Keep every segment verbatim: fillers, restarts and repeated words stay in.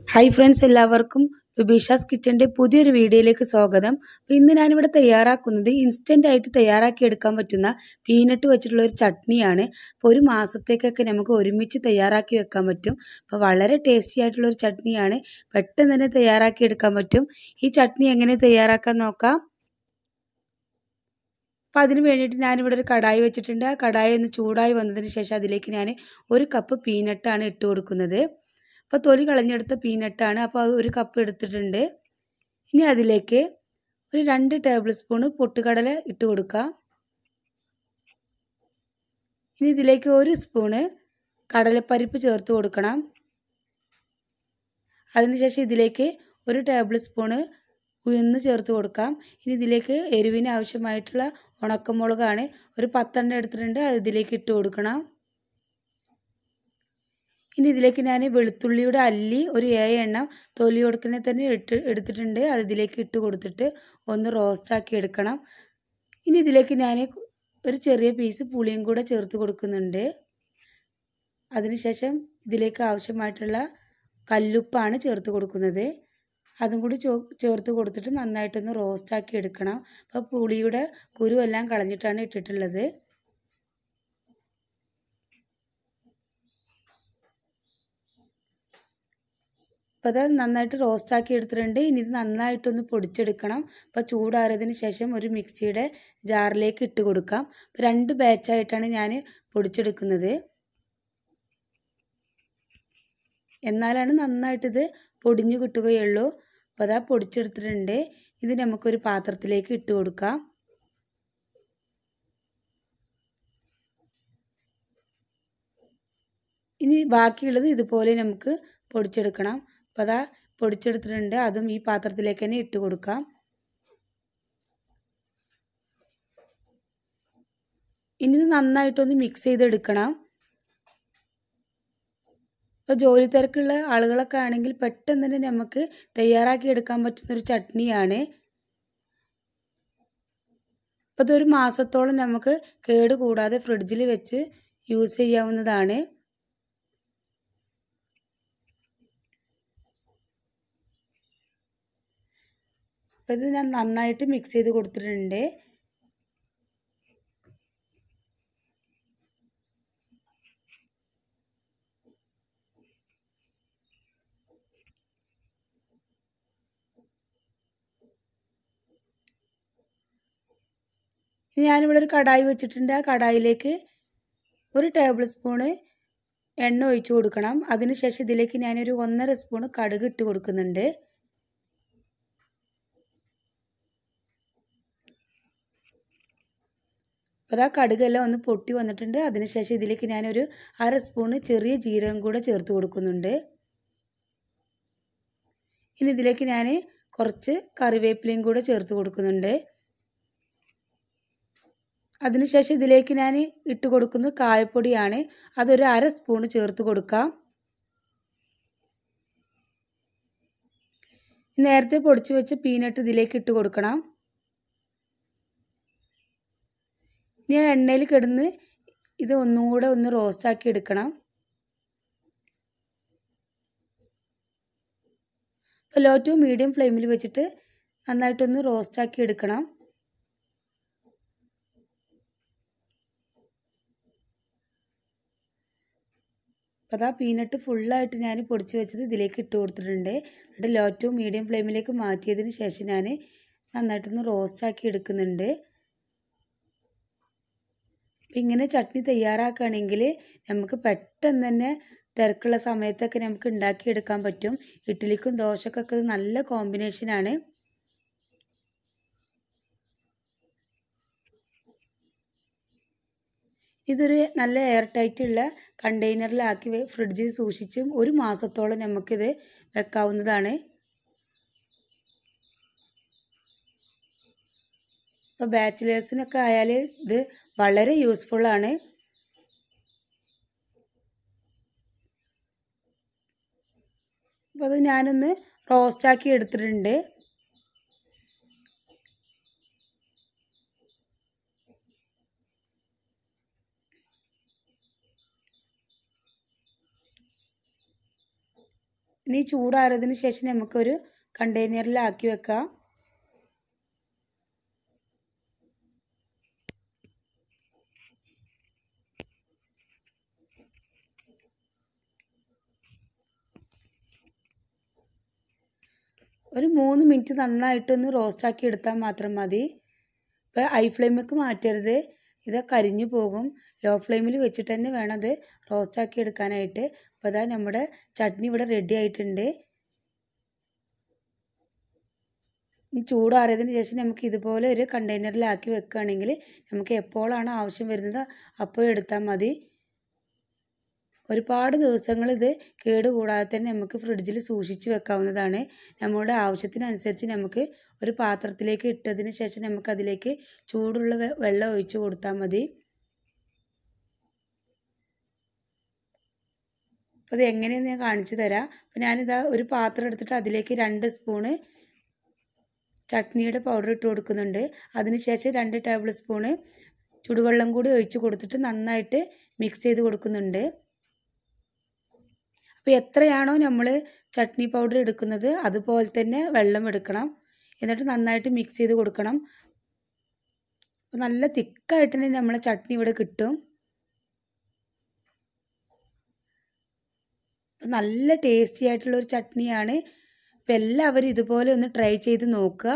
Hi friends, എല്ലാവർക്കും ലുബീഷാസ് കിച്ചൻ്റെ പുതിയൊരു വീഡിയോയിലേക്ക് സ്വാഗതം. അപ്പോൾ ഇന്ന് ഞാനിവിടെ തയ്യാറാക്കുന്നത് ഇൻസ്റ്റൻ്റ് ആയിട്ട് തയ്യാറാക്കി എടുക്കാൻ പറ്റുന്ന പീനട്ട് വെച്ചിട്ടുള്ള ഒരു ചട്നിയാണ്. അപ്പോൾ ഒരു മാസത്തേക്കൊക്കെ നമുക്ക് ഒരുമിച്ച് തയ്യാറാക്കി വെക്കാൻ പറ്റും. അപ്പോൾ വളരെ ടേസ്റ്റി ആയിട്ടുള്ള ഒരു ചട്നിയാണ്, പെട്ടെന്ന് തന്നെ തയ്യാറാക്കി എടുക്കാൻ പറ്റും. ഈ ചട്നി എങ്ങനെ തയ്യാറാക്കാൻ നോക്കാം. അപ്പോൾ അതിന് വേണ്ടിയിട്ട് ഞാനിവിടെ ഒരു കടായി വെച്ചിട്ടുണ്ട്. ആ കടായി ഒന്ന് ചൂടായി വന്നതിന് ശേഷം അതിലേക്ക് ഞാൻ ഒരു കപ്പ് പീനട്ടാണ് ഇട്ട് കൊടുക്കുന്നത്. അപ്പോൾ തൊലി കളഞ്ഞെടുത്ത പീനട്ടാണ്. അപ്പോൾ അത് ഒരു കപ്പ് എടുത്തിട്ടുണ്ട്. ഇനി അതിലേക്ക് ഒരു രണ്ട് ടേബിൾ സ്പൂണ് പൊട്ടുകടല ഇട്ട് കൊടുക്കാം. ഇനി ഇതിലേക്ക് ഒരു സ്പൂണ് കടലപ്പരിപ്പ് ചേർത്ത് കൊടുക്കണം. അതിനുശേഷം ഇതിലേക്ക് ഒരു ടേബിൾ സ്പൂണ് ഉഴുന്ന് ചേർത്ത് കൊടുക്കാം. ഇനി ഇതിലേക്ക് എരിവിന് ആവശ്യമായിട്ടുള്ള ഉണക്കമുളകാണ് ഒരു പത്തെണ്ണം എടുത്തിട്ടുണ്ട്, അത് ഇതിലേക്ക് ഇട്ട് കൊടുക്കണം. ഇനി ഇതിലേക്ക് ഞാൻ വെളുത്തുള്ളിയുടെ അല്ലി ഒരു ഏഴ് എണ്ണം തൊലി കൊടുക്കുന്ന തന്നെ ഇട്ട് എടുത്തിട്ടുണ്ട്, അത് ഇതിലേക്ക് ഇട്ട് കൊടുത്തിട്ട് ഒന്ന് റോസ്റ്റാക്കി എടുക്കണം. ഇനി ഇതിലേക്ക് ഞാൻ ഒരു ചെറിയ പീസ് പുളിയും കൂടെ ചേർത്ത് കൊടുക്കുന്നുണ്ട്. അതിനുശേഷം ഇതിലേക്ക് ആവശ്യമായിട്ടുള്ള കല്ലുപ്പാണ് ചേർത്ത് കൊടുക്കുന്നത്. അതും കൂടി ചോ ചേർത്ത് കൊടുത്തിട്ട് നന്നായിട്ടൊന്ന് റോസ്റ്റാക്കി എടുക്കണം. അപ്പോൾ പുളിയുടെ കുരുവെല്ലാം കളഞ്ഞിട്ടാണ് ഇട്ടിട്ടുള്ളത്. അപ്പോൾ അത് നന്നായിട്ട് റോസ്റ്റാക്കി എടുത്തിട്ടുണ്ട്. ഇനി ഇത് നന്നായിട്ടൊന്ന് പൊടിച്ചെടുക്കണം. അപ്പോൾ ചൂടാറിയതിന് ശേഷം ഒരു മിക്സിയുടെ ജാറിലേക്ക് ഇട്ട് കൊടുക്കാം. അപ്പോൾ രണ്ട് ബാച്ചായിട്ടാണ് ഞാൻ പൊടിച്ചെടുക്കുന്നത്, എന്നാലാണ് നന്നായിട്ടിത് പൊടിഞ്ഞു കിട്ടുകയുള്ളൂ. അപ്പോൾ അതാ പൊടിച്ചെടുത്തിട്ടുണ്ട്. ഇത് നമുക്കൊരു പാത്രത്തിലേക്ക് ഇട്ട് കൊടുക്കാം. ഇനി ബാക്കിയുള്ളത് ഇതുപോലെ നമുക്ക് പൊടിച്ചെടുക്കണം. അപ്പോൾ അതാ പൊടിച്ചെടുത്തിട്ടുണ്ട്, അതും ഈ പാത്രത്തിലേക്ക് തന്നെ ഇട്ട് കൊടുക്കാം. ഇനി ഇത് നന്നായിട്ടൊന്ന് മിക്സ് ചെയ്തെടുക്കണം. ഇപ്പോൾ ജോലി തിരക്കുള്ള ആളുകളൊക്കെ ആണെങ്കിൽ പെട്ടെന്ന് തന്നെ നമുക്ക് തയ്യാറാക്കി എടുക്കാൻ പറ്റുന്നൊരു ചട്നിയാണ്. അപ്പോൾ ഇതൊരു മാസത്തോളം നമുക്ക് കേട് കൂടാതെ ഫ്രിഡ്ജിൽ വെച്ച് യൂസ് ചെയ്യാവുന്നതാണ്. അപ്പോൾ ഇത് ഞാൻ നന്നായിട്ട് മിക്സ് ചെയ്ത് കൊടുത്തിട്ടുണ്ട്. ഇനി ഞാനിവിടെ ഒരു കടായി വെച്ചിട്ടുണ്ട്. ആ കടായിലേക്ക് ഒരു ടേബിൾ സ്പൂണ് എണ്ണ ഒഴിച്ച് കൊടുക്കണം. അതിനുശേഷം ഇതിലേക്ക് ഞാനൊരു ഒന്നര സ്പൂണ് കടുക് ഇട്ട് കൊടുക്കുന്നുണ്ട്. അപ്പോൾ ആ കടുകെല്ലാം ഒന്ന് പൊട്ടി വന്നിട്ടുണ്ട്. അതിനുശേഷം ഇതിലേക്ക് ഞാനൊരു അര സ്പൂണ് ചെറിയ ജീരകം കൂടെ ചേർത്ത് കൊടുക്കുന്നുണ്ട്. ഇനി ഇതിലേക്ക് ഞാൻ കുറച്ച് കറിവേപ്പിലയും കൂടെ ചേർത്ത് കൊടുക്കുന്നുണ്ട്. അതിനുശേഷം ഇതിലേക്ക് ഞാൻ ഇട്ട് കൊടുക്കുന്നത് കായപ്പൊടിയാണ്, അതൊരു അര സ്പൂണ് ചേർത്ത് കൊടുക്കാം. നേരത്തെ പൊടിച്ച് വെച്ച പീനട്ട് ഇതിലേക്ക് ഇട്ട് കൊടുക്കണം. ഇനി ആ എണ്ണയിൽ കിടന്ന് ഇത് ഒന്നുകൂടെ ഒന്ന് റോസ്റ്റാക്കി എടുക്കണം. അപ്പോൾ ലോ ടു മീഡിയം ഫ്ലെയിമിൽ വെച്ചിട്ട് നന്നായിട്ടൊന്ന് റോസ്റ്റാക്കി എടുക്കണം. അപ്പോൾ അതാ പീനട്ട് ഫുള്ളായിട്ട് ഞാൻ പൊടിച്ച് വെച്ചത് ഇതിലേക്ക് ഇട്ട് കൊടുത്തിട്ടുണ്ട്. എന്നിട്ട് ലോ ടു മീഡിയം ഫ്ലെയിമിലേക്ക് മാറ്റിയതിന് ശേഷം ഞാൻ നന്നായിട്ടൊന്ന് റോസ്റ്റാക്കി എടുക്കുന്നുണ്ട്. അപ്പം ഇങ്ങനെ ചട്നി തയ്യാറാക്കുകയാണെങ്കിൽ നമുക്ക് പെട്ടെന്ന് തന്നെ തിരക്കുള്ള സമയത്തൊക്കെ നമുക്ക് ഉണ്ടാക്കിയെടുക്കാൻ പറ്റും. ഇഡ്ഡലിക്കും ദോശക്കൊക്കെ ഇത് നല്ല കോമ്പിനേഷനാണ്. ഇതൊരു നല്ല എയർ ടൈറ്റുള്ള കണ്ടെയ്നറിലാക്കി ഫ്രിഡ്ജിൽ സൂക്ഷിച്ചും ഒരു മാസത്തോളം നമുക്കിത് വെക്കാവുന്നതാണ്. ഇപ്പോൾ ബാച്ചിലേഴ്സിനൊക്കെ ആയാൽ ഇത് വളരെ യൂസ്ഫുള്ളാണ്. അപ്പോൾ അത് ഞാനൊന്ന് റോസ്റ്റാക്കി എടുത്തിട്ടുണ്ട്. ഇനി ചൂടാറിയതിന് ശേഷം നമുക്കൊരു കണ്ടെയ്നറിലാക്കി വെക്കാം. ഒരു മൂന്ന് മിനിറ്റ് നന്നായിട്ടൊന്ന് റോസ്റ്റാക്കി എടുത്താൽ മാത്രം മതി. ഇപ്പോൾ ഹൈ ഫ്ലെയിമിലേക്ക് മാറ്റരുത്, ഇത് കരിഞ്ഞു പോകും. ലോ ഫ്ലെയിമിൽ വെച്ചിട്ട് തന്നെ വേണം അത് റോസ്റ്റാക്കി എടുക്കാനായിട്ട്. അപ്പോൾ അതാ നമ്മുടെ ചട്നി ഇവിടെ റെഡി ആയിട്ടുണ്ട്. ഇനി ചൂടാറിയതിന് ശേഷം നമുക്ക് ഇതുപോലെ ഒരു കണ്ടെയ്നറിലാക്കി വെക്കുകയാണെങ്കിൽ നമുക്ക് എപ്പോഴാണ് ആവശ്യം വരുന്നത് അപ്പോൾ എടുത്താൽ മതി. ഒരുപാട് ദിവസങ്ങൾ ഇത് കേടുകൂടാതെ തന്നെ നമുക്ക് ഫ്രിഡ്ജിൽ സൂക്ഷിച്ച് വെക്കാവുന്നതാണ്. നമ്മുടെ ആവശ്യത്തിനനുസരിച്ച് നമുക്ക് ഒരു പാത്രത്തിലേക്ക് ഇട്ടതിന് ശേഷം നമുക്കതിലേക്ക് ചൂടുള്ള വെള്ളം ഒഴിച്ച് കൊടുത്താൽ മതി. അപ്പോൾ അത് എങ്ങനെയെന്ന് ഞാൻ കാണിച്ചു തരാം. അപ്പോൾ ഞാനിതാ ഒരു പാത്രം എടുത്തിട്ട് അതിലേക്ക് രണ്ട് സ്പൂണ് ചട്നിയുടെ പൗഡർ ഇട്ട് കൊടുക്കുന്നുണ്ട്. അതിനുശേഷം രണ്ട് ടേബിൾ സ്പൂണ് ചുടുവെള്ളം കൂടി ഒഴിച്ച് കൊടുത്തിട്ട് നന്നായിട്ട് മിക്സ് ചെയ്ത് കൊടുക്കുന്നുണ്ട്. അപ്പോൾ എത്രയാണോ നമ്മൾ ചട്നി പൗഡർ എടുക്കുന്നത് അതുപോലെ തന്നെ വെള്ളം എടുക്കണം. എന്നിട്ട് നന്നായിട്ട് മിക്സ് ചെയ്ത് കൊടുക്കണം. അപ്പോൾ നല്ല തിക്കായിട്ട് തന്നെ നമ്മളെ ചട്നി ഇവിടെ കിട്ടും. അപ്പോൾ നല്ല ടേസ്റ്റി ആയിട്ടുള്ളൊരു ചട്നിയാണ്. അപ്പോൾ എല്ലാവരും ഇതുപോലെ ഒന്ന് ട്രൈ ചെയ്ത് നോക്കുക.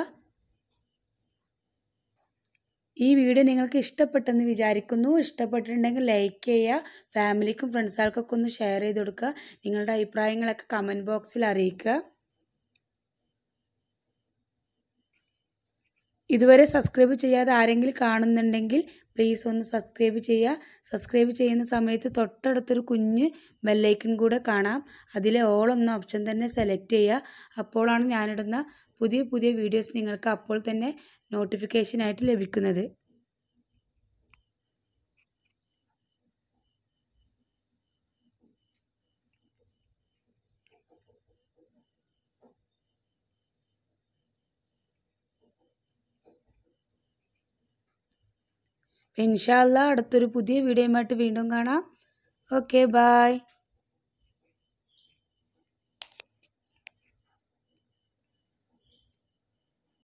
ഈ വീഡിയോ നിങ്ങൾക്ക് ഇഷ്ടപ്പെട്ടെന്ന് വിചാരിക്കുന്നു. ഇഷ്ടപ്പെട്ടിട്ടുണ്ടെങ്കിൽ ലൈക്ക് ചെയ്യുക, ഫാമിലിക്കും ഫ്രണ്ട്സുകൾക്കൊക്കെ ഒന്ന് ഷെയർ ചെയ്ത് കൊടുക്കുക. നിങ്ങളുടെ അഭിപ്രായങ്ങളൊക്കെ കമൻറ്റ് ബോക്സിൽ അറിയിക്കുക. ഇതുവരെ സബ്സ്ക്രൈബ് ചെയ്യാതെ ആരെങ്കിലും കാണുന്നുണ്ടെങ്കിൽ പ്ലീസ് ഒന്ന് സബ്സ്ക്രൈബ് ചെയ്യുക. സബ്സ്ക്രൈബ് ചെയ്യുന്ന സമയത്ത് തൊട്ടടുത്തൊരു കുഞ്ഞ് ബെല്ലൈക്കൺ കൂടെ കാണാം. അതിലെ ഓൾ എന്ന ഓപ്ഷൻ തന്നെ സെലക്ട് ചെയ്യുക. അപ്പോഴാണ് ഞാനിടുന്ന പുതിയ പുതിയ വീഡിയോസ് നിങ്ങൾക്ക് അപ്പോൾ തന്നെ നോട്ടിഫിക്കേഷനായിട്ട് ലഭിക്കുന്നത്. ഇൻഷാ അല്ലാഹ് അടുത്തൊരു പുതിയ വീഡിയോയുമായിട്ട് വീണ്ടും കാണാം. Okay, by.